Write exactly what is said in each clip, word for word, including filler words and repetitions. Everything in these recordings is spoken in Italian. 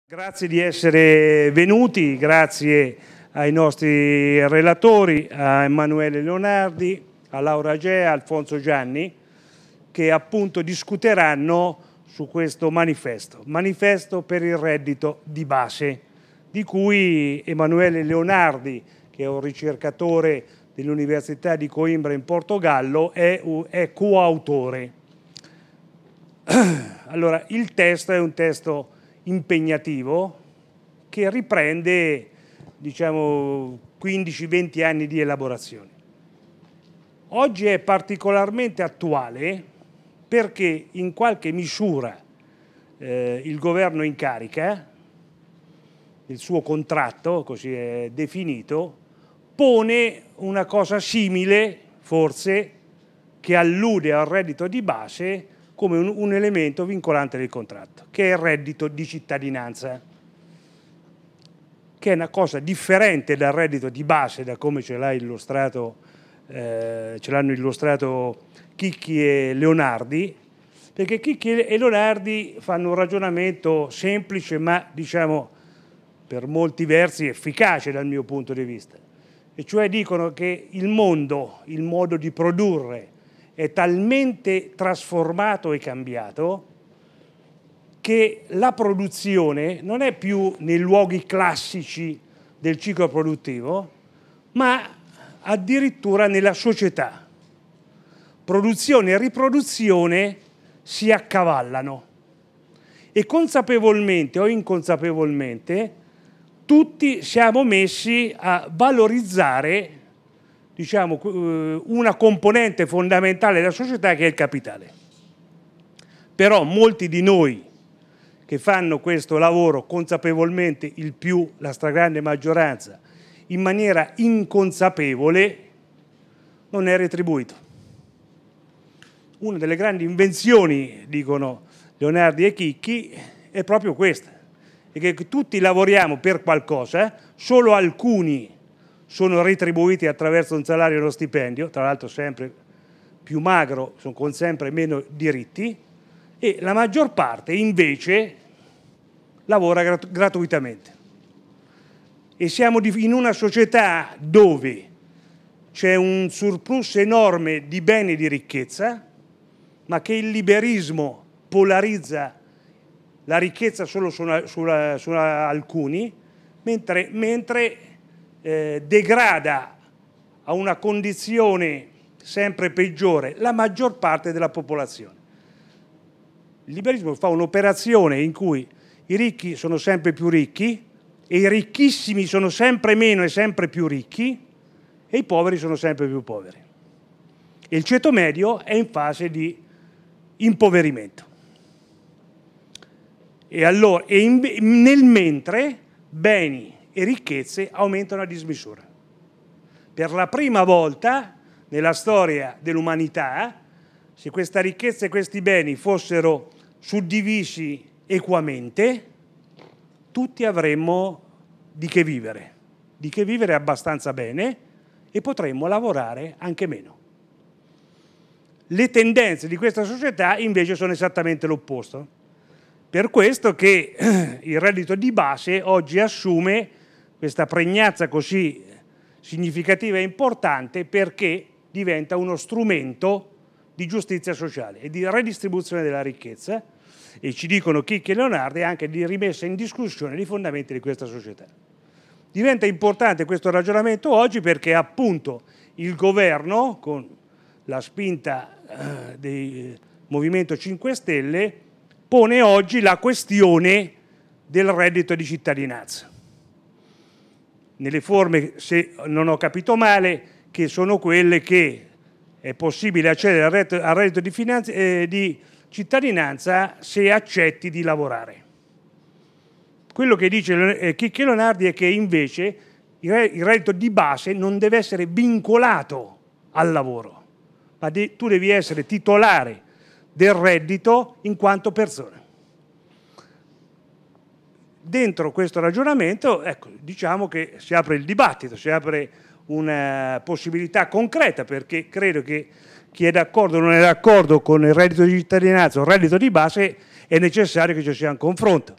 Grazie di essere venuti, grazie ai nostri relatori, a Emanuele Leonardi, a Laura Agea, a Alfonso Gianni, che appunto discuteranno su questo manifesto, manifesto per il reddito di base, di cui Emanuele Leonardi, che è un ricercatore dell'Università di Coimbra in Portogallo, è, è coautore. Allora, il testo è un testo impegnativo che riprende, diciamo, quindici venti anni di elaborazione. Oggi è particolarmente attuale perché in qualche misura eh, il governo in carica, il suo contratto, così è definito, pone una cosa simile, forse, che allude al reddito di base come un, un elemento vincolante del contratto, che è il reddito di cittadinanza, che è una cosa differente dal reddito di base, da come ce l'ha illustrato, eh, ce l'hanno illustrato Chicchi e Leonardi, perché Chicchi e Leonardi fanno un ragionamento semplice, ma diciamo per molti versi efficace dal mio punto di vista, e cioè dicono che il mondo, il modo di produrre, è talmente trasformato e cambiato che la produzione non è più nei luoghi classici del ciclo produttivo, ma addirittura nella società. Produzione e riproduzione si accavallano e consapevolmente o inconsapevolmente tutti siamo messi a valorizzare, diciamo, una componente fondamentale della società che è il capitale. Però molti di noi che fanno questo lavoro consapevolmente, il più, la stragrande maggioranza, in maniera inconsapevole, non è retribuito. Una delle grandi invenzioni, dicono Leonardi e Chicchi, è proprio questa, è che tutti lavoriamo per qualcosa, solo alcuni sono retribuiti attraverso un salario e uno stipendio, tra l'altro sempre più magro, con sempre meno diritti, e la maggior parte invece lavora grat- gratuitamente. E siamo in una società dove c'è un surplus enorme di beni e di ricchezza, ma che il liberismo polarizza la ricchezza solo su, una, su, una, su una, alcuni, mentre, mentre eh, degrada a una condizione sempre peggiore la maggior parte della popolazione. Il liberismo fa un'operazione in cui i ricchi sono sempre più ricchi e i ricchissimi sono sempre meno e sempre più ricchi e i poveri sono sempre più poveri. E il ceto medio è in fase di impoverimento. E, allora, e in, nel mentre beni e ricchezze aumentano a dismisura. Per la prima volta nella storia dell'umanità, se questa ricchezza e questi beni fossero suddivisi equamente, tutti avremmo di che vivere, di che vivere abbastanza bene e potremmo lavorare anche meno. Le tendenze di questa società invece sono esattamente l'opposto. Per questo che il reddito di base oggi assume questa pregnanza così significativa e importante perché diventa uno strumento di giustizia sociale e di redistribuzione della ricchezza, e ci dicono Chicchi e Leonardi anche di rimessa in discussione dei fondamenti di questa società. Diventa importante questo ragionamento oggi perché appunto il governo, con la spinta eh, del Movimento cinque Stelle, pone oggi la questione del reddito di cittadinanza. Nelle forme, se non ho capito male, che sono quelle che è possibile accedere al reddito, al reddito di, finanza, eh, di cittadinanza se accetti di lavorare. Quello che dice eh, Chicchi e Leonardi è che invece il reddito di base non deve essere vincolato al lavoro, ma de- tu devi essere titolare del reddito in quanto persona. Dentro questo ragionamento, ecco, diciamo che si apre il dibattito, si apre una possibilità concreta, perché credo che chi è d'accordo o non è d'accordo con il reddito di cittadinanza o il reddito di base è necessario che ci sia un confronto.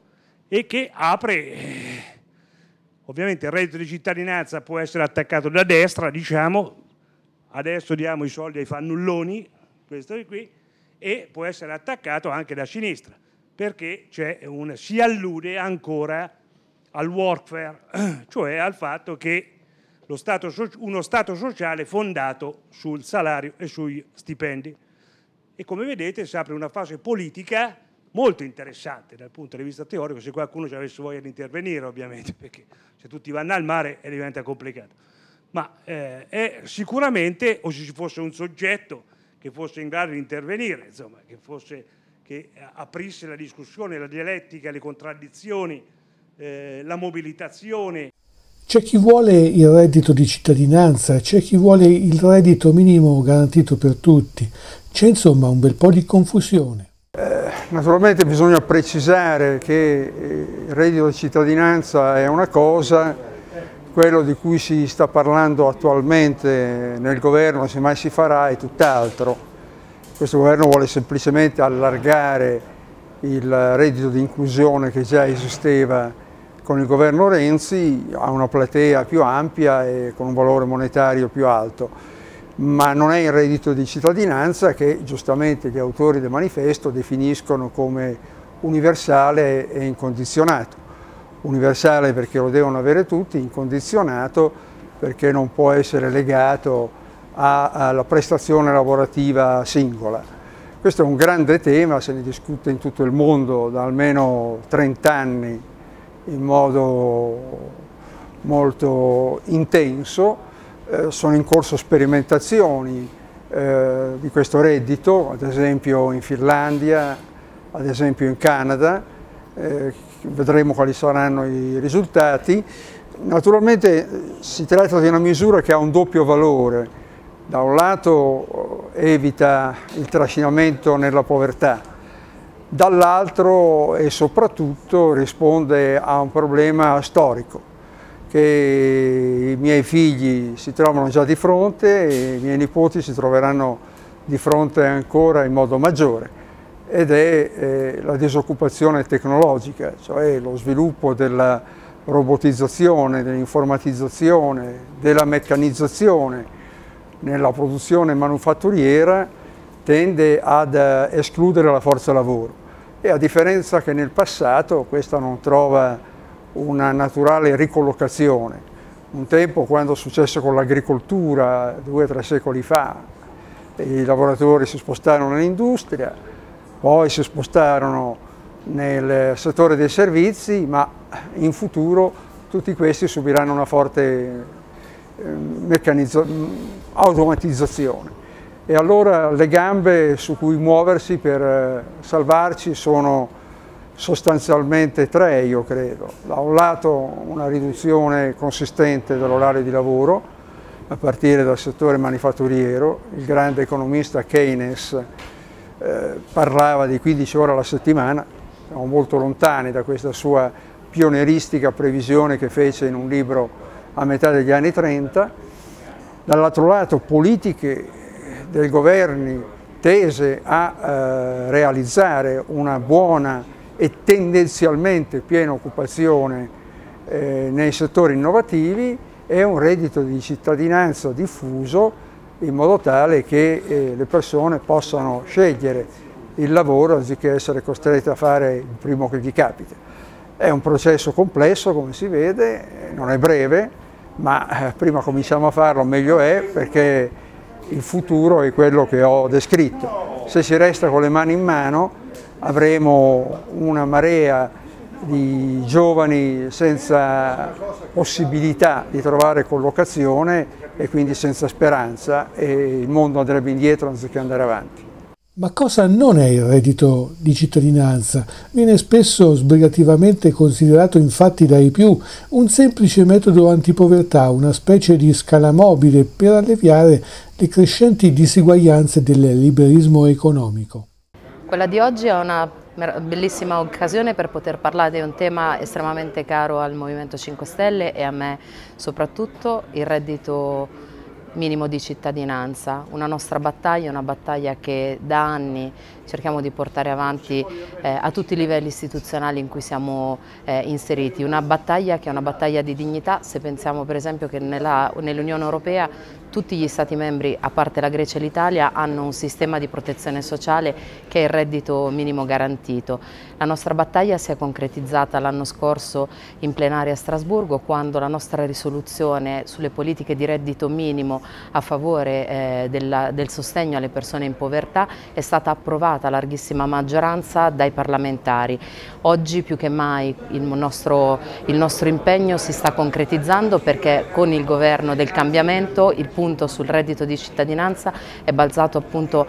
e che apre, eh, ovviamente il reddito di cittadinanza può essere attaccato da destra, diciamo, adesso diamo i soldi ai fannulloni, questo è qui, e può essere attaccato anche da sinistra, perché c'è un, si allude ancora al workfare, cioè al fatto che lo stato, uno Stato sociale fondato sul salario e sui stipendi. E come vedete si apre una fase politica molto interessante dal punto di vista teorico, se qualcuno ci avesse voglia di intervenire ovviamente, perché se tutti vanno al mare e diventa complicato. Ma eh, è sicuramente, o se ci fosse un soggetto che fosse in grado di intervenire, insomma, che, fosse, che aprisse la discussione, la dialettica, le contraddizioni, eh, la mobilitazione. C'è chi vuole il reddito di cittadinanza, c'è chi vuole il reddito minimo garantito per tutti. C'è insomma un bel po' di confusione. Eh, naturalmente bisogna precisare che il reddito di cittadinanza è una cosa, quello di cui si sta parlando attualmente nel governo, se mai si farà, è tutt'altro. Questo governo vuole semplicemente allargare il reddito di inclusione che già esisteva con il governo Renzi a una platea più ampia e con un valore monetario più alto, ma non è il reddito di cittadinanza che giustamente gli autori del manifesto definiscono come universale e incondizionato. Universale perché lo devono avere tutti, incondizionato perché non può essere legato alla prestazione lavorativa singola. Questo è un grande tema, se ne discute in tutto il mondo da almeno trent'anni in modo molto intenso, eh, sono in corso sperimentazioni eh, di questo reddito, ad esempio in Finlandia, ad esempio in Canada, eh, vedremo quali saranno i risultati. Naturalmente si tratta di una misura che ha un doppio valore, da un lato evita il trascinamento nella povertà, dall'altro e soprattutto risponde a un problema storico che i miei figli si trovano già di fronte e i miei nipoti si troveranno di fronte ancora in modo maggiore, ed è eh, la disoccupazione tecnologica, cioè lo sviluppo della robotizzazione, dell'informatizzazione, della meccanizzazione nella produzione manufatturiera tende ad escludere la forza lavoro, e a differenza che nel passato questa non trova una naturale ricollocazione. Un tempo, quando è successo con l'agricoltura, due o tre secoli fa, i lavoratori si spostarono nell'industria, poi si spostarono nel settore dei servizi, ma in futuro tutti questi subiranno una forte meccanizzazione, automatizzazione. E allora le gambe su cui muoversi per salvarci sono sostanzialmente tre, io credo. Da un lato una riduzione consistente dell'orario di lavoro, a partire dal settore manifatturiero. Il grande economista Keynes eh, parlava di quindici ore alla settimana, siamo molto lontani da questa sua pionieristica previsione che fece in un libro a metà degli anni trenta. Dall'altro lato politiche dei governi tese a eh, realizzare una buona e tendenzialmente piena occupazione eh, nei settori innovativi, e un reddito di cittadinanza diffuso in modo tale che eh, le persone possano scegliere il lavoro anziché essere costrette a fare il primo che gli capita. È un processo complesso, come si vede, non è breve, ma eh, prima cominciamo a farlo meglio è, perché il futuro è quello che ho descritto. Se si resta con le mani in mano avremo una marea di giovani senza possibilità di trovare collocazione e quindi senza speranza, e il mondo andrebbe indietro anziché andare avanti. Ma cosa non è il reddito di cittadinanza? Viene spesso sbrigativamente considerato infatti dai più un semplice metodo antipovertà, una specie di scala mobile per alleviare le crescenti disuguaglianze del liberismo economico. Quella di oggi è una bellissima occasione per poter parlare di un tema estremamente caro al Movimento cinque Stelle e a me soprattutto, il reddito minimo di cittadinanza, una nostra battaglia, una battaglia che da anni cerchiamo di portare avanti eh, a tutti i livelli istituzionali in cui siamo eh, inseriti, una battaglia che è una battaglia di dignità. Se pensiamo per esempio che nell'Unione Europea tutti gli Stati membri, a parte la Grecia e l'Italia, hanno un sistema di protezione sociale che è il reddito minimo garantito. La nostra battaglia si è concretizzata l'anno scorso in plenaria a Strasburgo, quando la nostra risoluzione sulle politiche di reddito minimo a favore eh, della, del sostegno alle persone in povertà è stata approvata a larghissima maggioranza dai parlamentari. Oggi più che mai il nostro, il nostro impegno si sta concretizzando, perché con il governo del cambiamento il punto sul reddito di cittadinanza è balzato appunto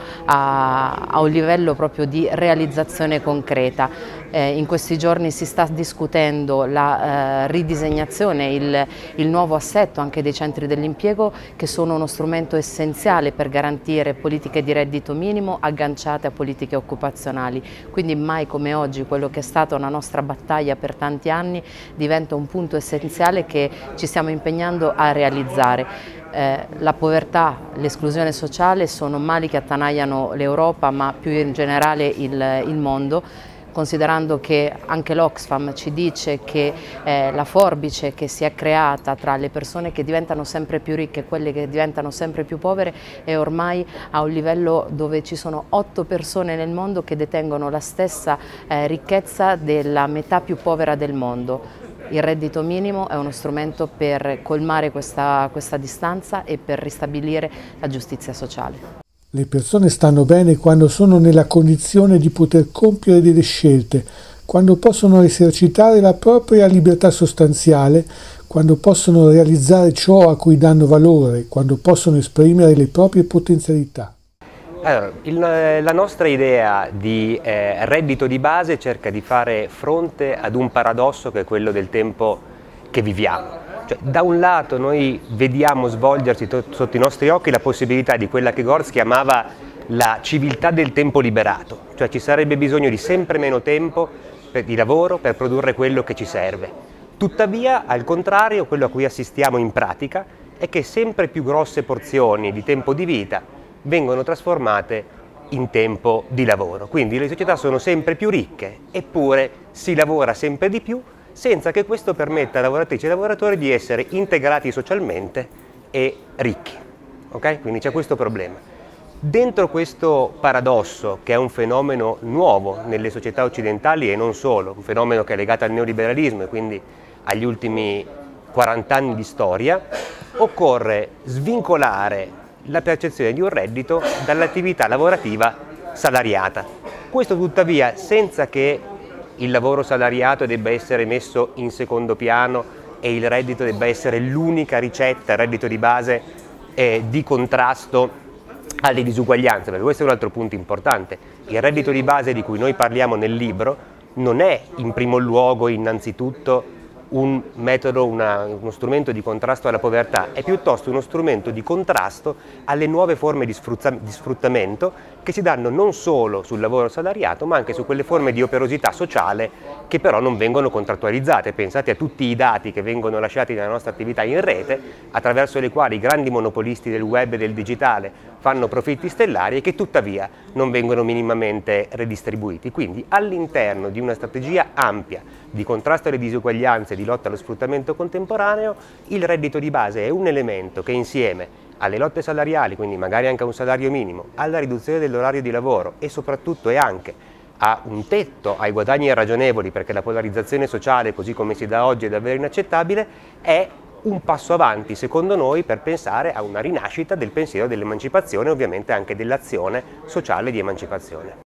a, a un livello proprio di realizzazione concreta. Eh, in questi giorni si sta discutendo la eh, ridisegnazione, il, il nuovo assetto anche dei centri dell'impiego, che sono uno strumento essenziale per garantire politiche di reddito minimo agganciate a politiche occupazionali. Quindi mai come oggi quello che è stata una nostra battaglia per tanti anni diventa un punto essenziale che ci stiamo impegnando a realizzare. Eh, la povertà, l'esclusione sociale sono mali che attanagliano l'Europa, ma più in generale il, il mondo, considerando che anche l'Oxfam ci dice che eh, la forbice che si è creata tra le persone che diventano sempre più ricche e quelle che diventano sempre più povere è ormai a un livello dove ci sono otto persone nel mondo che detengono la stessa eh, ricchezza della metà più povera del mondo. Il reddito minimo è uno strumento per colmare questa, questa distanza e per ristabilire la giustizia sociale. Le persone stanno bene quando sono nella condizione di poter compiere delle scelte, quando possono esercitare la propria libertà sostanziale, quando possono realizzare ciò a cui danno valore, quando possono esprimere le proprie potenzialità. Allora, il, la nostra idea di eh, reddito di base cerca di fare fronte ad un paradosso che è quello del tempo che viviamo. Cioè, da un lato noi vediamo svolgersi sotto i nostri occhi la possibilità di quella che Gorz chiamava la civiltà del tempo liberato, cioè ci sarebbe bisogno di sempre meno tempo per, di lavoro per produrre quello che ci serve. Tuttavia, al contrario, quello a cui assistiamo in pratica è che sempre più grosse porzioni di tempo di vita vengono trasformate in tempo di lavoro. Quindi le società sono sempre più ricche, eppure si lavora sempre di più, senza che questo permetta a lavoratrici e lavoratori di essere integrati socialmente e ricchi. Okay? Quindi c'è questo problema. Dentro questo paradosso, che è un fenomeno nuovo nelle società occidentali e non solo, un fenomeno che è legato al neoliberalismo e quindi agli ultimi quaranta anni di storia, occorre svincolare la percezione di un reddito dall'attività lavorativa salariata. Questo tuttavia senza che il lavoro salariato debba essere messo in secondo piano e il reddito debba essere l'unica ricetta, il reddito di base, eh, di contrasto alle disuguaglianze, perché questo è un altro punto importante. Il reddito di base di cui noi parliamo nel libro non è in primo luogo innanzitutto un metodo, una, uno strumento di contrasto alla povertà, è piuttosto uno strumento di contrasto alle nuove forme di, sfrutta, di sfruttamento che si danno non solo sul lavoro salariato, ma anche su quelle forme di operosità sociale che però non vengono contrattualizzate. Pensate a tutti i dati che vengono lasciati nella nostra attività in rete, attraverso le quali i grandi monopolisti del web e del digitale fanno profitti stellari e che tuttavia non vengono minimamente redistribuiti. Quindi all'interno di una strategia ampia di contrasto alle disuguaglianze, di lotta allo sfruttamento contemporaneo, il reddito di base è un elemento che insieme alle lotte salariali, quindi magari anche a un salario minimo, alla riduzione dell'orario di lavoro e soprattutto e anche a un tetto ai guadagni irragionevoli, perché la polarizzazione sociale così come si dà oggi è davvero inaccettabile, è un passo avanti secondo noi per pensare a una rinascita del pensiero dell'emancipazione e ovviamente anche dell'azione sociale di emancipazione.